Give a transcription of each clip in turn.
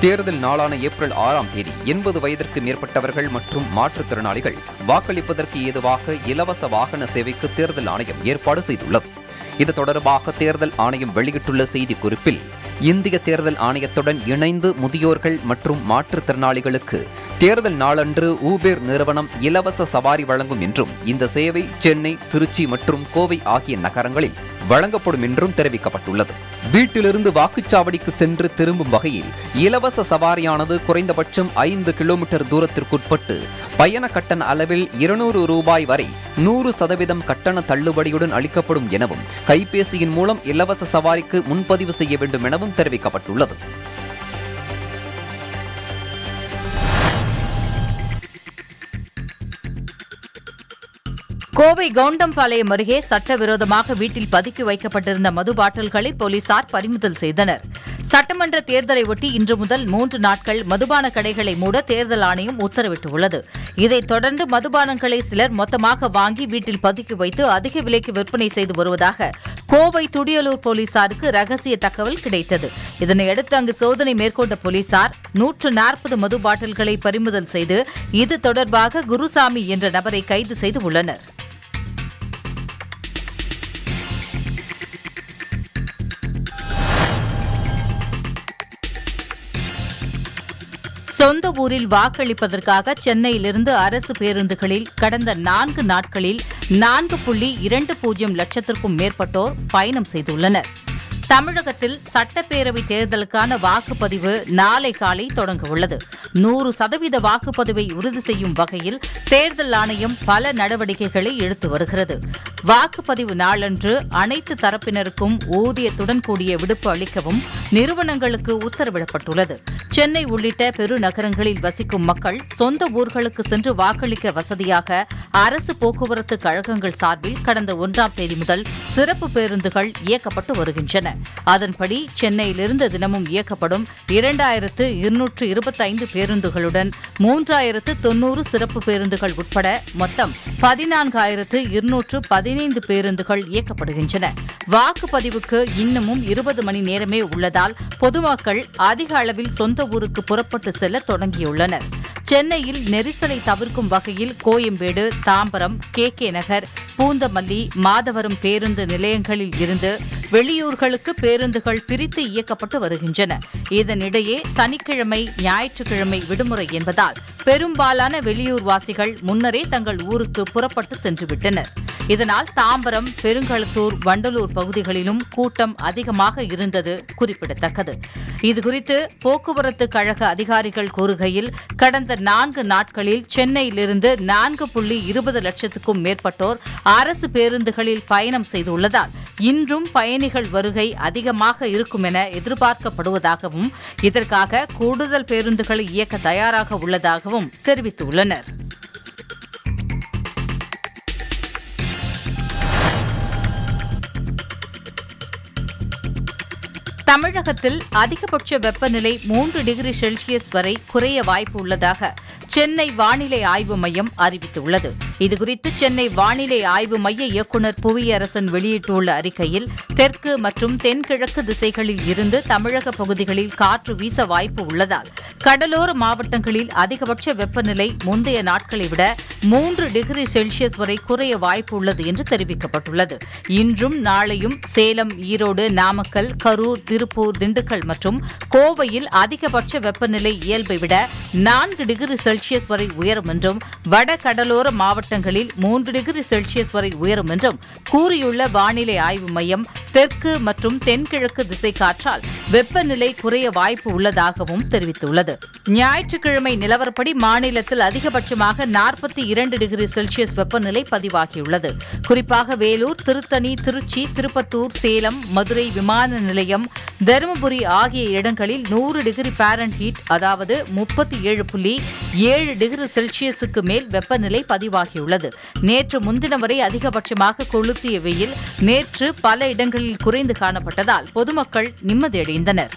தேர்தல் நாளான ஏப்ரல் 6ஆம் தேதி 80 வயதிற்கு மேற்பட்டவர்கள் மற்றும் மாற்றுத்திறனாளிகள் வாக்களிப்பதற்கு ஏதுவாக இலவச வாகன சேவைக்கு தேர்தல் ஆணையம் ஏற்பாடு செய்துள்ளது. இது தொடர்பாக தேர்தல் ஆணையம் வெளியிட்டுள்ள செய்திக்குறிப்பில், இந்திய தேர்தல் ஆணையத்துடன் இணைந்து முதியோர்கள் மற்றும் மாற்றுத்திறனாளிகளுக்கு தேர்தல் நாளன்று ஊபேர் நிறுவனம் இலவச சவாரி வழங்கும் என்றும், இந்த சேவை சென்னை, திருச்சி மற்றும் கோவை ஆகிய நகரங்களில் வழங்கப்படும் என்றும் தெரிவிக்கப்பட்டுள்ளது. வீட்டிலிருந்து வாக்குச்சாவடிக்கு சென்று திரும்பும் வகையில் இலவச சவாரியானது குறைந்தபட்சம் 5 கிலோமீட்டர் தூரத்திற்குட்பட்டு பயண கட்டண அளவில் 200 ரூபாய் வரை 100% கட்டண தள்ளுபடியுடன் அளிக்கப்படும் எனவும், கைபேசியின் மூலம் இலவச சவாரிக்கு முன்பதிவு செய்ய வேண்டும் எனவும் தெரிவிக்கப்பட்டுள்ளது. கோவை கவுண்டம்பாளையம் அருகே சட்டவிரோதமாக வீட்டில் பதுக்கி வைக்கப்பட்டிருந்த மது பாட்டில்களை போலீசார் பறிமுதல் செய்தனர். சட்டமன்ற தேர்தலை ஒட்டி இன்று முதல் 3 நாட்கள் மதுபான கடைகளை மூட தேர்தல் ஆணையம் உத்தரவிட்டுள்ளது. இதைத் தொடர்ந்து மதுபானங்களை சிலர் மொத்தமாக வாங்கி வீட்டில் பதுக்கி வைத்து அதிக விலைக்கு விற்பனை செய்து வருவதாக கோவை துடியலூர் போலீசாருக்கு ரகசிய தகவல் கிடைத்தது. இதனையடுத்து அங்கு சோதனை மேற்கொண்ட போலீசார் 140 மது பாட்டில்களை பறிமுதல் செய்து இது தொடர்பாக குருசாமி என்ற நபரை கைது செய்து உள்ளனர். சொந்த ஊரில் வாக்களிப்பதற்காக சென்னையிலிருந்து அரசு பேருந்துகளில் கடந்த 4 நாட்களில் 4.20 லட்சத்திற்கும் மேற்பட்டோர் பயணம் செய்துள்ளனர். தமிழகத்தில் சட்டப்பேரவை தேர்தலுக்கான வாக்குப்பதிவு நாளை காலை தொடங்க உள்ளது. 100% வாக்குப்பதிவை உறுதி செய்யும் வகையில் தேர்தல் ஆணையம் பல நடவடிக்கைகளை எடுத்து வருகிறது. வாக்குப்பதிவு நாளன்று அனைத்து தரப்பினருக்கும் ஊதியத்துடன் கூடிய விடுப்பு அளிக்கவும் நிறுவனங்களுக்கு உத்தரவிடப்பட்டுள்ளது. சென்னை உள்ளிட்ட பெருநகரங்களில் வசிக்கும் மக்கள் சொந்த ஊர்களுக்கு சென்று வாக்களிக்க வசதியாக அரசு போக்குவரத்து கழகங்கள் சார்பில் கடந்த 1ஆம் தேதி முதல் சிறப்பு பேருந்துகள் இயக்கப்பட்டு வருகின்றன. அதன்படி சென்னையிலிருந்து தினமும் இயக்கப்படும் 2225 பேருந்துகளுடன் 3090 சிறப்பு பேருந்துகள் உட்பட மொத்தம் 14215 பேருந்துகள் இயக்கப்படுகின்றன. வாக்குப்பதிவுக்கு இன்னமும் 20 மணி நேரமே உள்ளதால் பொதுமக்கள் அதிக அளவில் சொந்த ஊருக்கு புறப்பட்டு செல்ல தொடங்கியுள்ளனர். சென்னையில் நெரிசலை தவிர்க்கும் வகையில் கோயம்பேடு, தாம்பரம், KK நகர், பூந்தமல்லி, மாதவரம் பேருந்து நிலையங்களில் இருந்து வெளியூர்களுக்கு பேருந்துகள் பிரித்து இயக்கப்பட்டு வருகின்றன. இதனிடையே சனிக்கிழமை, ஞாயிற்றுக்கிழமை விடுமுறை என்பதால் பெரும்பாலான வெளியூர்வாசிகள் முன்னரே தங்கள் ஊருக்கு புறப்பட்டு சென்றுவிட்டனர். இதனால் தாம்பரம், பெருங்களத்தூர், வண்டலூர் பகுதிகளிலும் கூட்டம் அதிகமாக இருந்தது குறிப்பிடத்தக்கது. இதுகுறித்து போக்குவரத்து கழக அதிகாரிகள் கூறுகையில், கடந்த 4 நாட்களில் சென்னையிலிருந்து 4.20 லட்சத்துக்கும் மேற்பட்டோர் அரசு பேருந்துகளில் பயணம் செய்துள்ளதால் இன்றும் பயணிகள் வருகை அதிகமாக இருக்கும் என எதிர்பார்க்கப்படுவதாகவும், இதற்காக கூடுதல் பேருந்துகளை இயக்க தயாராக உள்ளதாகவும் தெரிவித்துள்ளனர். தமிழகத்தில் அதிகபட்ச வெப்பநிலை 3 டிகிரி செல்சியஸ் வரை குறைய வாய்ப்பு உள்ளதாக சென்னை வானிலை ஆய்வு மையம் அறிவித்துள்ளது. இதுகுறித்து சென்னை வானிலை ஆய்வு மைய இயக்குநர் புவியரசன் வெளியிட்டுள்ள அறிக்கையில், தெற்கு மற்றும் தென்கிழக்கு திசைகளில் இருந்து தமிழக பகுதிகளில் காற்று வீச வாய்ப்பு உள்ளதால் கடலோர மாவட்டங்களில் அதிகபட்ச வெப்பநிலை முந்தைய நாட்களை விட 3 டிகிரி செல்சியஸ் வரை குறைய வாய்ப்பு உள்ளது என்று தெரிவிக்கப்பட்டுள்ளது. இன்றும் நாளையும் சேலம், ஈரோடு, நாமக்கல், கரூர், திருப்பூர், திண்டுக்கல் மற்றும் கோவையில் அதிகபட்ச வெப்பநிலை இயல்பை விட 4 டிகிரி செல்சியஸ் வரை உயரும் என்றும், வட கடலோர மாவட்டங்களில் 3 டிகிரி செல்சியஸ் வரை உயரும் என்றும் கூறியுள்ள வானிலை ஆய்வு மையம், தெற்கு மற்றும் தென்கிழக்கு திசை காற்றால் வெப்பநிலை குறைய வாய்ப்பு உள்ளதாகவும் தெரிவித்துள்ளது. ஞாயிற்றுக்கிழமை நிலவரப்படி மாநிலத்தில் அதிகபட்சமாக 42 டிகிரி செல்சியஸ் வெப்பநிலை பதிவாகியுள்ளது. குறிப்பாக வேலூர், திருத்தணி, திருச்சி, திருப்பத்தூர், சேலம், மதுரை விமான நிலையம், தருமபுரி ஆகிய இடங்களில் 100 டிகிரி பாரன்ஹீட், அதாவது 37.7 டிகிரி செல்சியஸுக்கு மேல் வெப்பநிலை பதிவாகியுள்ளது. நேற்று முன்தினம் வரை அதிகபட்சமாக கொளுத்திய வெயில் நேற்று பல இடங்களில் குறைந்து காணப்பட்டதால் பொதுமக்கள் நிம்மதியடைந்தனர்.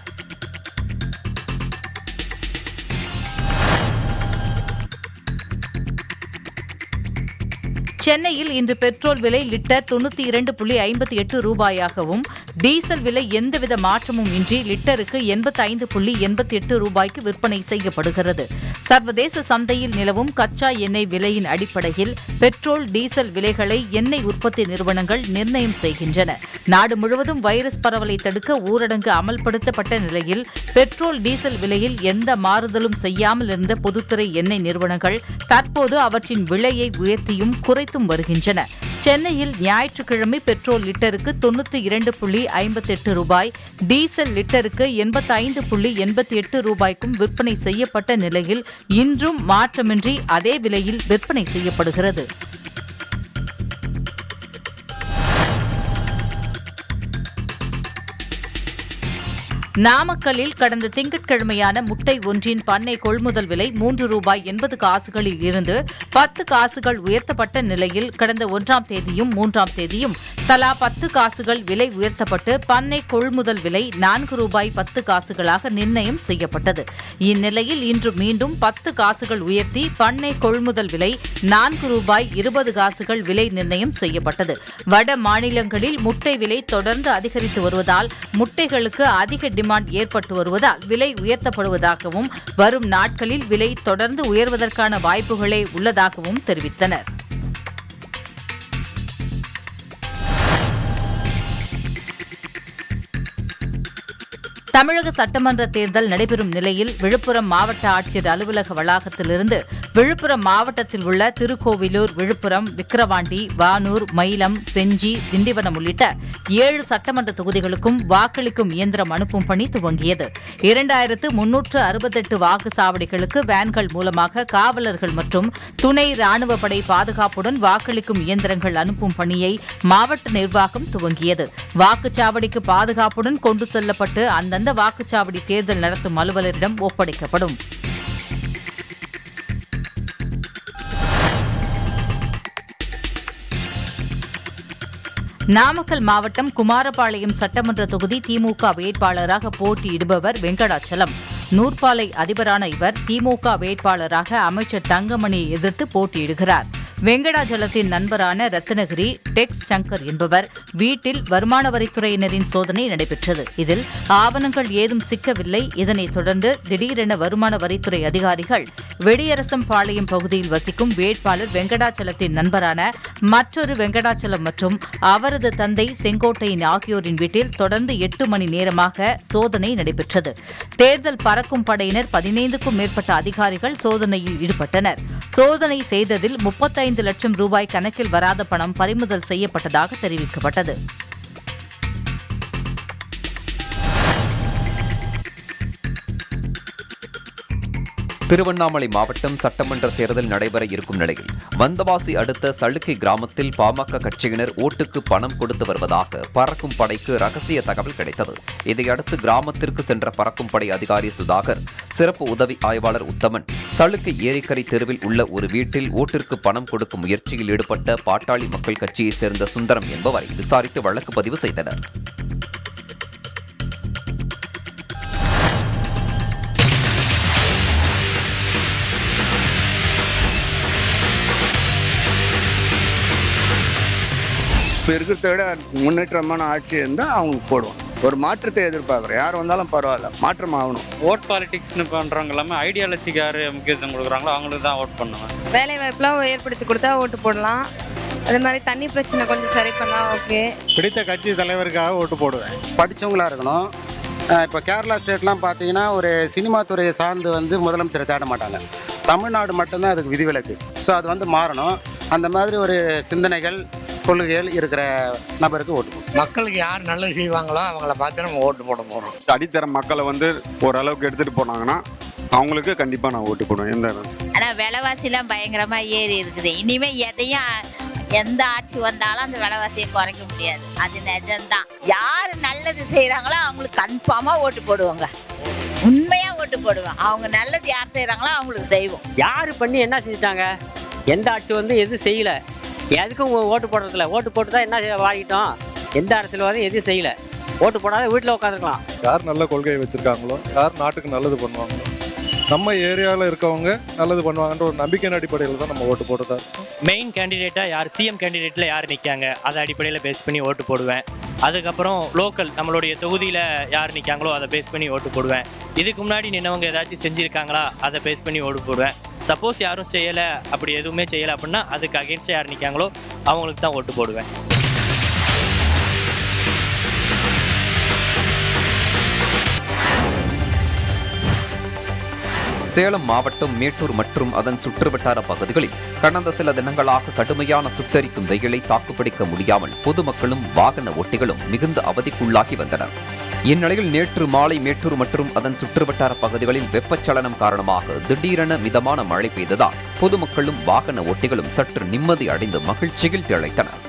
சென்னையில் இன்று பெட்ரோல் விலை லிட்டர் 92.58 ரூபாயாகவும் டீசல் விலை எந்தவித மாற்றமும் இன்றி லிட்டருக்கு 85.88 ரூபாய்க்கு விற்பனை செய்யப்படுகிறது. சர்வதேச சந்தையில் நிலவும் கச்சா எண்ணெய் விலையின் அடிப்படையில் பெட்ரோல் டீசல் விலைகளை எண்ணெய் உற்பத்தி நிறுவனங்கள் நிர்ணயம் செய்கின்றன. நாடு முழுவதும் வைரஸ் பரவலை தடுக்க ஊரடங்கு அமல்படுத்தப்பட்ட நிலையில் பெட்ரோல் டீசல் விலையில் எந்த மாறுதலும் செய்யாமல் இருந்த பொதுத்துறை எண்ணெய் நிறுவனங்கள் தற்போது அவற்றின் விலையை உயர்த்தியும் குறைத்தும் வருகின்றன. சென்னையில் ஞாயிற்றுக்கிழமை பெட்ரோல் லிட்டருக்கு 92.58 ரூபாய், டீசல் லிட்டருக்கு 85.88 ரூபாய்க்கும் விற்பனை செய்யப்பட்ட நிலையில் இன்றும் மாற்றமின்றி அதே விலையில் விற்பனை செய்யப்படுகிறது. நாமக்கல்லில் கடந்த திங்கட்கிழமையான முட்டை ஒன்றின் பண்ணை கொள்முதல் விலை 3 ரூபாய் 80 காசுகளில் இருந்து 10 காசுகள் உயர்த்தப்பட்ட நிலையில் கடந்த 1ஆம் தேதியும் 3ஆம் தேதியும் தலா 10 காசுகள் விலை உயர்த்தப்பட்டு பண்ணை கொள்முதல் விலை 4 ரூபாய் 10 காசுகளாக நிர்ணயம் செய்யப்பட்டது. இந்நிலையில் இன்று மீண்டும் 10 காசுகள் உயர்த்தி பண்ணை கொள்முதல் விலை 4 ரூபாய் 20 காசுகள் விலை நிர்ணயம் செய்யப்பட்டது. வட மாநிலங்களில் முட்டை விலை தொடர்ந்து அதிகரித்து வருவதால் முட்டைகளுக்கு அதிக டிமாண்ட் ஏற்பட்டு வருவதால் விலை உயர்த்தப்படுவதாகவும் வரும் நாட்களில் விலை தொடர்ந்து உயர்வதற்கான வாய்ப்புகளே உள்ளதாகவும் தெரிவித்தனர். தமிழக சட்டமன்ற தேர்தல் நடைபெறும் நிலையில் விழுப்புரம் மாவட்ட ஆட்சியர் அலுவலக வளாகத்திலிருந்து விழுப்புரம் மாவட்டத்தில் உள்ள திருக்கோவிலூர், விழுப்புரம், விக்கிரவாண்டி, வானூர், மயிலம், செஞ்சி, திண்டிவனம் உள்ளிட்ட 7 சட்டமன்ற தொகுதிகளுக்கும் வாக்களிக்கும் இயந்திரம் அனுப்பும் பணி துவங்கியது. 2368 வாக்குச்சாவடிகளுக்கு வேன்கள் மூலமாக காவலர்கள் மற்றும் துணை ராணுவ படை பாதுகாப்புடன் வாக்களிக்கும் இயந்திரங்கள் அனுப்பும் பணியை மாவட்ட நிர்வாகம் துவங்கியது. வாக்குச்சாவடிக்கு பாதுகாப்புடன் கொண்டு செல்லப்பட்டு அந்தந்த வாக்குச்சாவடி தேர்தல் நடத்தும் அலுவலரிடம் ஒப்படைக்கப்படும். நாமக்கல் மாவட்டம் குமாரபாளையம் சட்டமன்ற தொகுதி திமுக வேட்பாளராக போட்டியிடுபவர் வெங்கடாச்சலம். நூற்பாலை அதிபரான இவர் திமுக வேட்பாளராக அமைச்சர் தங்கமணியை எதிர்த்து போட்டியிடுகிறார். வெங்கடாச்சலத்தின் நண்பரான ரத்னகிரி டெக்ஸ் சங்கர் என்பவர் வீட்டில் வருமான வரித்துறையினரின் சோதனை நடைபெற்றது. இதில் ஆவணங்கள் ஏதும் சிக்கவில்லை. இதனைத் தொடர்ந்து திடீரென வருமான வரித்துறை அதிகாரிகள் வெடியரசம்பாளையம் பகுதியில் வசிக்கும் வேட்பாளர் வெங்கடாச்சலத்தின் நண்பரான மற்றொரு வெங்கடாச்சலம் மற்றும் அவரது தந்தை செங்கோட்டையன் ஆகியோரின் வீட்டில் தொடர்ந்து 8 மணி நேரமாக சோதனை நடைபெற்றது. தேர்தல் பறக்கும் படையினர் 15க்கும் மேற்பட்ட அதிகாரிகள் சோதனையில் ஈடுபட்டனர். சோதனை செய்ததில் 35 லட்சம் ரூபாய் கணக்கில் வராத பணம் பறிமுதல் செய்யப்பட்டதாக தெரிவிக்கப்பட்டது. திருவண்ணாமலை மாவட்டம் சட்டமன்ற தேர்தல் நடைபெற இருக்கும் நிலையில் வந்தவாசி அடுத்த சளுக்கை கிராமத்தில் பாமக கட்சியினர் ஓட்டுக்கு பணம் கொடுத்து வருவதாக பறக்கும் படைக்கு ரகசிய தகவல் கிடைத்தது. இதையடுத்து கிராமத்திற்கு சென்ற பறக்கும் படை அதிகாரி சுதாகர், சிறப்பு உதவி ஆய்வாளர் உத்தமன் சளுக்கை ஏரிக்கரை தெருவில் உள்ள ஒரு வீட்டில் ஓட்டிற்கு பணம் கொடுக்கும் முயற்சியில் ஈடுபட்ட பாட்டாளி மக்கள் கட்சியைச் சேர்ந்த சுந்தரம் என்பவரை விசாரித்து வழக்கு பதிவு செய்தனர். இப்போ இருக்கிறத விட முன்னேற்றமான ஆட்சி இருந்தால் அவங்க போடுவோம். ஒரு மாற்றத்தை எதிர்பார்க்குறோம். யார் வந்தாலும் பரவாயில்ல, மாற்றம் ஆகணும். ஓட் பாலிடிக்ஸ்னு பண்ணுறவங்க எல்லாமே ஐடியாலஜிக்கு யார் முக்கியத்துவம் கொடுக்குறாங்களோ அவங்களுக்கு தான் ஓட் பண்ணுவேன். வேலை வாய்ப்புலாம் ஏற்படுத்தி கொடுத்தா ஓட்டு போடலாம். அதே மாதிரி தண்ணி பிரச்சனை கொஞ்சம் சரி பண்ணால் ஓகே. பிடித்த கட்சி தலைவருக்காக ஓட்டு போடுவேன். படித்தவங்களாக இருக்கணும். இப்போ கேரளா ஸ்டேட்லாம் பார்த்தீங்கன்னா ஒரு சினிமா துறையை சார்ந்து முதலமைச்சரை தேட மாட்டாங்க. தமிழ்நாடு மட்டும்தான் அதுக்கு விதிவிலக்கு. ஸோ அது மாறணும். அந்த மாதிரி ஒரு சிந்தனைகள், கொள்கைகள் இருக்கிற நபருக்கு ஓட்டு போடும். மக்களுக்கு யார் நல்லது செய்வாங்களோ அவங்கள பார்த்து நம்ம ஓட்டு போட போகிறோம். அடித்தர மக்களை ஓரளவுக்கு எடுத்துகிட்டு போனாங்கன்னா அவங்களுக்கு கண்டிப்பாக நான் ஓட்டு போடுவேன். ஆனால் விலைவாசிலாம் பயங்கரமாக ஏறி இருக்குது. இனிமேல் எந்த ஆட்சி வந்தாலும் அந்த விலைவாசியை குறைக்க முடியாது. அது நிஜம்தான். யார் நல்லது செய்கிறாங்களோ அவங்களுக்கு கன்ஃபார்மாக ஓட்டு போடுவாங்க. உண்மையாக ஓட்டு போடுவேன். அவங்க நல்லது யார் செய்கிறாங்களோ அவங்களுக்கு தெய்வம். யார் பண்ணி என்ன செஞ்சுட்டாங்க? எந்த ஆட்சி எதுவும் செய்யலை. எதுக்கும் ஓட்டு போடுறதில்ல. ஓட்டு போட்டு தான் என்ன வாங்கிட்டோம். எந்த அரசியல்வாதம் எதுவும் செய்யலை. ஓட்டு போடாத வீட்டில் உட்காந்துருக்கலாம். யார் நல்ல கொள்கையை வச்சுருக்காங்களோ, யார் நாட்டுக்கு நல்லது பண்ணுவாங்களோ நம்ம ஏரியாவில் இருக்கவங்க நல்லது பண்ணுவாங்கன்ற ஒரு நம்பிக்கையின் அடிப்படையில் தான் நம்ம ஓட்டு போடுறதா. மெயின் கேண்டிடேட்டாக யார் சிஎம் கேண்டிடேட்டில் யார் நிற்காங்க அதை அடிப்படையில் பேஸ் பண்ணி ஓட்டு போடுவேன். அதுக்கப்புறம் லோக்கல் நம்மளுடைய தொகுதியில் யார் நிற்காங்களோ அதை பேஸ் பண்ணி ஓட்டு போடுவேன். இதுக்கு முன்னாடி நின்னவங்க ஏதாச்சும் செஞ்சுருக்காங்களா அதை பேஸ் பண்ணி ஓட்டு போடுவேன். சப்போஸ் யாரும் செய்யலை, அப்படி எதுவுமே செய்யலை அப்படின்னா அதுக்கு அகேன்ஸ்டாக யார் நிற்காங்களோ அவங்களுக்கு தான் ஓட்டு போடுவேன். சேலம் மாவட்டம் மேட்டூர் மற்றும் அதன் சுற்றுவட்டார பகுதிகளில் கடந்த சில தினங்களாக கடுமையான சுட்டெரிக்கும் வெயிலை தாக்குப்பிடிக்க முடியாமல் பொதுமக்களும் வாகன ஓட்டிகளும் மிகுந்த அவதிக்குள்ளாகி வந்தனர். இந்நிலையில் நேற்று மாலை மேட்டூர் மற்றும் அதன் சுற்றுவட்டார பகுதிகளில் வெப்பச்சலனம் காரணமாக திடீரென மிதமான மழை பெய்ததால் பொதுமக்களும் வாகன ஓட்டிகளும் சற்று நிம்மதி அடைந்து மகிழ்ச்சியில் திளைத்தனர்.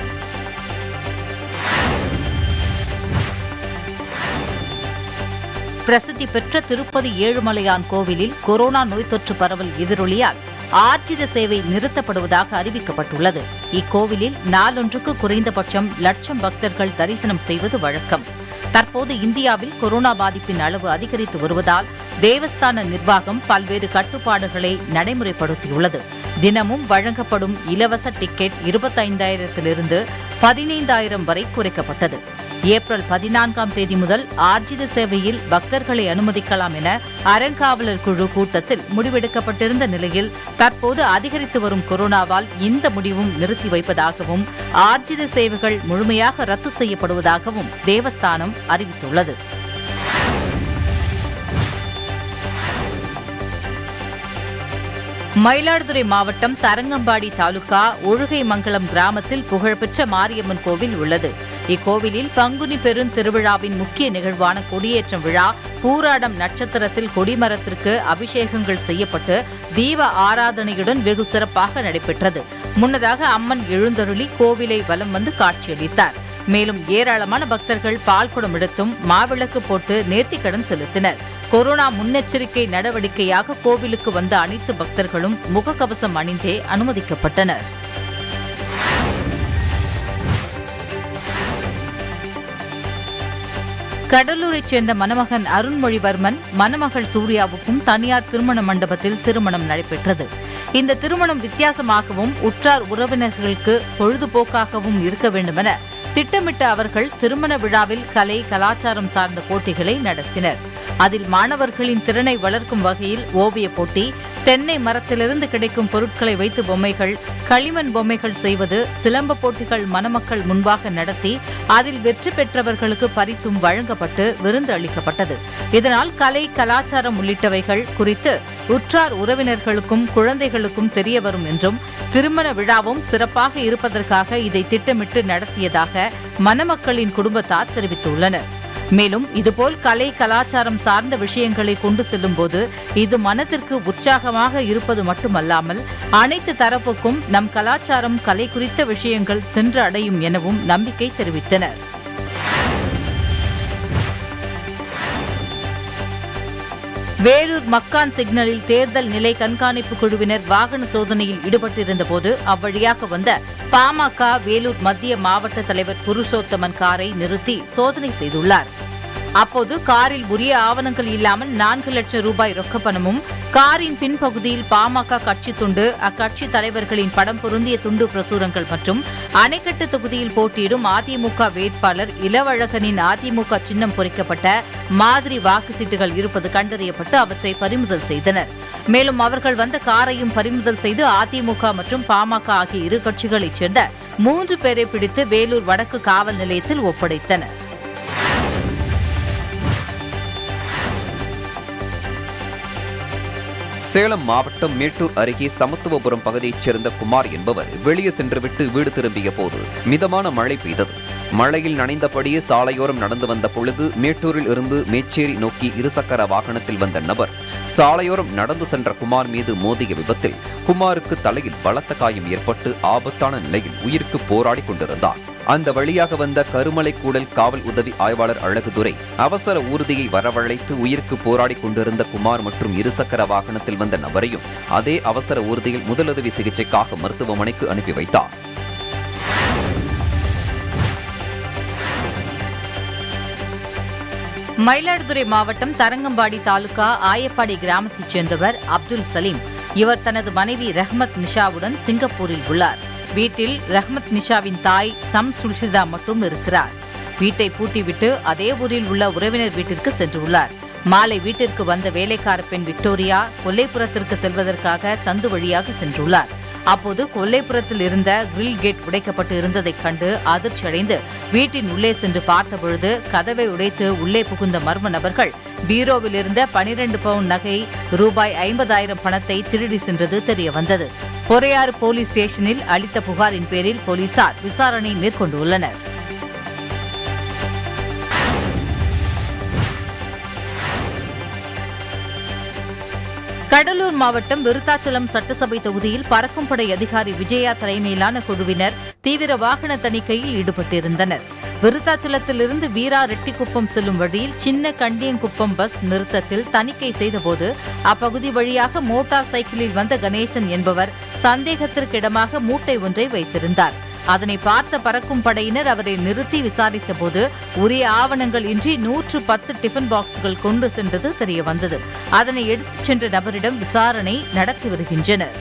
பிரசித்தி பெற்ற திருப்பதி ஏழுமலையான் கோவிலில் கொரோனா நோய் தொற்று பரவல் எதிரொலியால் ஆர்ஜித சேவை நிறுத்தப்படுவதாக அறிவிக்கப்பட்டுள்ளது. இக்கோவிலில் நாளொன்றுக்கு குறைந்தபட்சம் லட்சம் பக்தர்கள் தரிசனம் செய்வது வழக்கம். தற்போது இந்தியாவில் கொரோனா பாதிப்பின் அளவு அதிகரித்து வருவதால் தேவஸ்தான நிர்வாகம் பல்வேறு கட்டுப்பாடுகளை நடைமுறைப்படுத்தியுள்ளது. தினமும் வழங்கப்படும் இலவச டிக்கெட் 25,000 15,000 வரை குறைக்கப்பட்டது. ஏப்ரல் 14 முதல் ஆர்ஜித சேவையில் பக்தர்களை அனுமதிக்கலாம் என அறங்காவலர் குழு கூட்டத்தில் முடிவெடுக்கப்பட்டிருந்த நிலையில் தற்போது அதிகரித்து வரும் கொரோனாவால் இந்த முடிவும் நிறுத்தி வைப்பதாகவும் ஆர்ஜித சேவைகள் முழுமையாக ரத்து செய்யப்படுவதாகவும் தேவஸ்தானம் அறிவித்துள்ளது. மயிலாடுதுறை மாவட்டம் தரங்கம்பாடி தாலுகா ஒழுகைமங்கலம் கிராமத்தில் புகழ்பெற்ற மாரியம்மன் கோவில் உள்ளது. இக்கோவிலில் பங்குனி பெருந்திருவிழாவின் முக்கிய நிகழ்வான கொடியேற்றம் விழா பூராடம் நட்சத்திரத்தில் கொடிமரத்திற்கு அபிஷேகங்கள் செய்யப்பட்டு தீப ஆராதனையுடன் வெகு சிறப்பாக நடைபெற்றது. முன்னதாக அம்மன் எழுந்தருளி கோவிலை வலம் வந்து காட்சியளித்தார். மேலும் ஏராளமான பக்தர்கள் பால்குடம் எடுத்தும் மாவிளக்கு போட்டு நேர்த்திக்கடன் செலுத்தினர். கொரோனா முன்னெச்சரிக்கை நடவடிக்கையாக கோவிலுக்கு வந்த அனைத்து பக்தர்களும் முகக்கவசம் அணிந்தே அனுமதிக்கப்பட்டனர். கடலூரைச் சேர்ந்த மணமகன் அருண்மொழிவர்மன் மணமகள் சூர்யாவுக்கும் தனியார் திருமண மண்டபத்தில் திருமணம் நடைபெற்றது. இந்த திருமணம் வித்தியாசமாகவும் உற்றார் உறவினர்களுக்கு பொழுதுபோக்காகவும் இருக்க வேண்டுமென திட்டமிட்ட அவர்கள் திருமண விழாவில் கலை கலாச்சாரம் சார்ந்த போட்டிகளை நடத்தினர். அதில் மாணவர்களின் திறனை வளர்க்கும் வகையில் ஓவியப் போட்டி, தென்னை மரத்திலிருந்து கிடைக்கும் பொருட்களை வைத்து பொம்மைகள், களிமண் பொம்மைகள் செய்வது, சிலம்ப போட்டிகள் மணமக்கள் முன்பாக நடத்தி அதில் வெற்றி பெற்றவர்களுக்கு பரிசும் வழங்கப்பட்டு விருந்து அளிக்கப்பட்டது. இதனால் கலை கலாச்சாரம் உள்ளிட்டவைகள் குறித்து உற்றார் உறவினர்களுக்கும் குழந்தைகளுக்கும் தெரியவரும் என்றும் திருமண விழாவும் சிறப்பாக இருப்பதற்காக இதை திட்டமிட்டு நடத்தியதாக மணமக்களின் குடும்பத்தார் தெரிவித்துள்ளனர். மேலும் இதுபோல் கலை கலாச்சாரம் சார்ந்த விஷயங்களை கொண்டு செல்லும் போது இது மனதிற்கு உற்சாகமாக இருப்பது மட்டுமல்லாமல் அனைத்து தரப்புக்கும் நம் கலாச்சாரம் கலை குறித்த விஷயங்கள் சென்று அடையும் எனவும் நம்பிக்கை தெரிவித்தனர். வேலூர் மக்கான் சிக்னலில் தேர்தல் நிலை கண்காணிப்பு குழுவினர் வாகன சோதனையில் ஈடுபட்டிருந்தபோது அவ்வழியாக வந்த பாமக வேலூர் மத்திய மாவட்ட தலைவர் புருஷோத்தமன் காரை நிறுத்தி சோதனை செய்துள்ளார். அப்போது காரில் உரிய ஆவணங்கள் இல்லாமல் 4 லட்சம் ரூபாய் ரொக்கப்பணமும் காரின் பின்பகுதியில் பாமக கட்சி துண்டு, அக்கட்சி தலைவர்களின் படம் பொருந்திய துண்டு பிரசுரங்கள் மற்றும் அணைக்கட்டு தொகுதியில் போட்டியிடும் அதிமுக வேட்பாளர் இளவழகனின் அதிமுக சின்னம் பொறிக்கப்பட்ட மாதிரி வாக்கு சீட்டுகள் இருப்பது கண்டறியப்பட்டு அவற்றை பறிமுதல் செய்தனர். மேலும் அவர்கள் வந்த காரையும் பறிமுதல் செய்து அதிமுக மற்றும் பாமக ஆகிய இரு கட்சிகளைச் சேர்ந்த 3 பேரை பிடித்து வேலூர் வடக்கு காவல் நிலையத்தில் ஒப்படைத்தனர். சேலம் மாவட்டம் மேட்டூர் அருகே சமத்துவபுரம் பகுதியைச் சேர்ந்த குமார் என்பவர் வெளியே சென்றுவிட்டு வீடு திரும்பிய போது மிதமான மழை பெய்தது. மழையில் நனைந்தபடியே சாலையோரம் நடந்து வந்த பொழுது மேட்டூரில் இருந்து மேச்சேரி நோக்கி இருசக்கர வாகனத்தில் வந்த நபர் சாலையோரம் நடந்து சென்ற குமார் மீது மோதிய விபத்தில் குமாருக்கு தலையில் பலத்த காயம் ஏற்பட்டு ஆபத்தான நிலையில் உயிருக்கு போராடி கொண்டிருந்தார். அந்த வழியாக வந்த கருமலை கூடல் காவல் உதவி ஆய்வாளர் அழகுதுரை அவசர ஊர்தியை வரவழைத்து உயிருக்கு போராடி கொண்டிருந்த குமார் மற்றும் இருசக்கர வாகனத்தில் வந்த நபரையும் அதே அவசர ஊர்தியில் முதலுதவி சிகிச்சைக்காக மருத்துவமனைக்கு அனுப்பி வைத்தார். மயிலாடுதுறை மாவட்டம் தரங்கம்பாடி தாலுகா ஆயப்பாடி கிராமத்தைச் சேர்ந்தவர் அப்துல் சலீம். இவர் தனது மனைவி ரஹ்மத் நிஷாவுடன் சிங்கப்பூரில் உள்ளார். வீட்டில் ரஹ்மத் நிஷாவின் தாய் சுல்ஷிதா மட்டும் இருக்கிறார். வீட்டை பூட்டிவிட்டு அதே ஊரில் உள்ள உறவினர் வீட்டிற்கு சென்றுள்ளார். மாலை வீட்டிற்கு வந்த வேலைக்கார பெண் விக்டோரியா கொல்லைப்புறத்திற்கு செல்வதற்காக சந்து வழியாக சென்றுள்ளார். அப்போது கொல்லைப்புறத்தில் இருந்த கிரில் கேட் உடைக்கப்பட்டு இருந்ததைக் கண்டு அதிர்ச்சியடைந்து வீட்டின் உள்ளே சென்று பார்த்தபொழுது கதவை உடைத்து உள்ளே புகுந்த மர்ம நபர்கள் பீரோவில் இருந்த 12 பவுன் நகை ரூபாய் 50,000 பணத்தை திருடி சென்றது தெரியவந்தது. பொறையாறு போலீஸ் ஸ்டேஷனில் அளித்த புகாரின் பேரில் போலீசார் விசாரணை மேற்கொண்டுள்ளனர். கடலூர் மாவட்டம் விருத்தாச்சலம் சட்டசபை தொகுதியில் பறக்கும் படை அதிகாரி விஜயா தலைமையிலான குழுவினர் தீவிர வாகன தணிக்கையில் ஈடுபட்டிருந்தனர். விருத்தாச்சலத்திலிருந்து வீரா ரெட்டிக்குப்பம் செல்லும் வழியில் சின்ன கண்டியங்குப்பம் பஸ் நிறுத்தத்தில் தணிக்கை செய்தபோது அப்பகுதி வழியாக மோட்டார் சைக்கிளில் வந்த கணேசன் என்பவர் சந்தேகத்திற்கிடமாக மூட்டை ஒன்றை வைத்திருந்தார். அதனை பார்த்த பறக்கும் படையினர் அவரை நிறுத்தி விசாரித்தபோது உரிய ஆவணங்கள் இன்றி 110 டிஃபன் பாக்ஸ்கள் கொண்டு சென்றது தெரியவந்தது. அதனை எடுத்துச் சென்ற நபரிடம் விசாரணை நடத்தி வருகின்றனர்.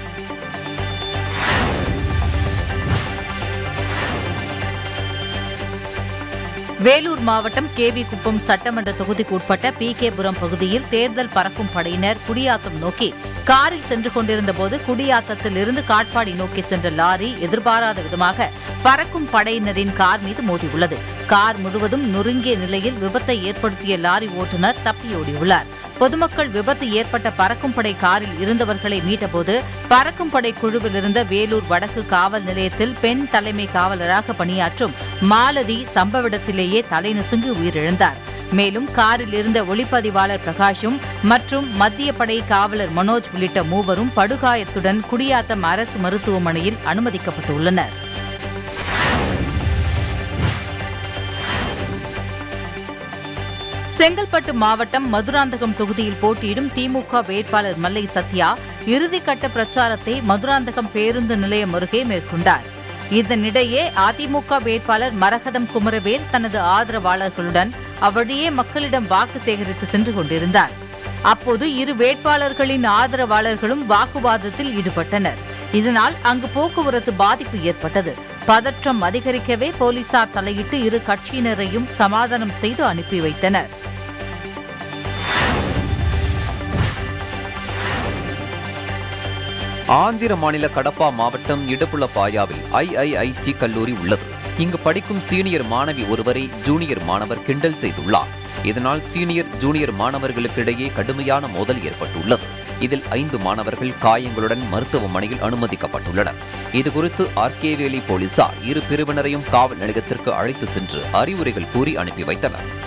வேலூர் மாவட்டம் கேவி குப்பம் சட்டமன்ற தொகுதிக்கு உட்பட்ட PK-புரம் பகுதியில் தேர்தல் பறக்கும் படையினர் குடியாத்தம் நோக்கி காரில் சென்று கொண்டிருந்த போது குடியாத்தத்தில் இருந்து காட்பாடி நோக்கி சென்ற லாரி எதிர்பாராத விதமாக பறக்கும் படையினரின் கார் மீது மோதியுள்ளது. கார் முழுவதும் நொறுங்கிய நிலையில் விபத்தை ஏற்படுத்திய லாரி ஓட்டுநர் தப்பியோடியுள்ளார். பொதுமக்கள் விபத்து ஏற்பட்ட பறக்கும் படை காரில் இருந்தவர்களை மீட்டபோது பறக்கும் படை குழுவில் இருந்த வேலூர் வடக்கு காவல் நிலையத்தில் பெண் தலைமை காவலராக பணியாற்றும் மாலதி சம்பவ இடத்திலேயே தலைநசுங்கி உயிரிழந்தார். மேலும் காரில் இருந்த ஒளிப்பதிவாளர் பிரகாஷும் மற்றும் மத்திய படை காவலர் மனோஜ் உள்ளிட்ட மூவரும் படுகாயத்துடன் குடியாத்தம் அரசு மருத்துவமனையில் அனுமதிக்கப்பட்டுள்ளனர். செங்கல்பட்டு மாவட்டம் மதுராந்தகம் தொகுதியில் போட்டியிடும் திமுக வேட்பாளர் மல்லை சத்யா இறுதிக்கட்ட பிரச்சாரத்தை மதுராந்தகம் பேருந்து நிலையம் அருகே மேற்கொண்டார். இதனிடையே அதிமுக வேட்பாளர் மரகதம் குமரவேல் தனது ஆதரவாளர்களுடன் அவ்வழியே மக்களிடம் வாக்கு சேகரித்து சென்று கொண்டிருந்தார். அப்போது இரு வேட்பாளர்களின் ஆதரவாளர்களும் வாக்குவாதத்தில் ஈடுபட்டனர். இதனால் அங்கு போக்குவரத்து பாதிப்பு ஏற்பட்டது. பதற்றம் அதிகரிக்கவே போலீசார் தலையிட்டு இரு கட்சியினரையும் சமாதானம் செய்து அனுப்பி வைத்தனர். ஆந்திர மாநில கடப்பா மாவட்டம் இடுப்புலப்பாயாவில் IIIT கல்லூரி உள்ளது. இங்கு படிக்கும் சீனியர் மாணவி ஒருவரை ஜூனியர் மாணவர் கிண்டல் செய்துள்ளார். இதனால் சீனியர் ஜூனியர் மாணவர்களுக்கிடையே கடுமையான மோதல் ஏற்பட்டுள்ளது. இதில் 5 மாணவர்கள் காயங்களுடன் மருத்துவமனையில் அனுமதிக்கப்பட்டுள்ளனர். இதுகுறித்து ஆர்கேவேலி போலீசார் இரு பிரிவினரையும் காவல் நிலையத்திற்கு அழைத்து சென்று அறிவுரைகள் கூறி அனுப்பி வைத்தனர்.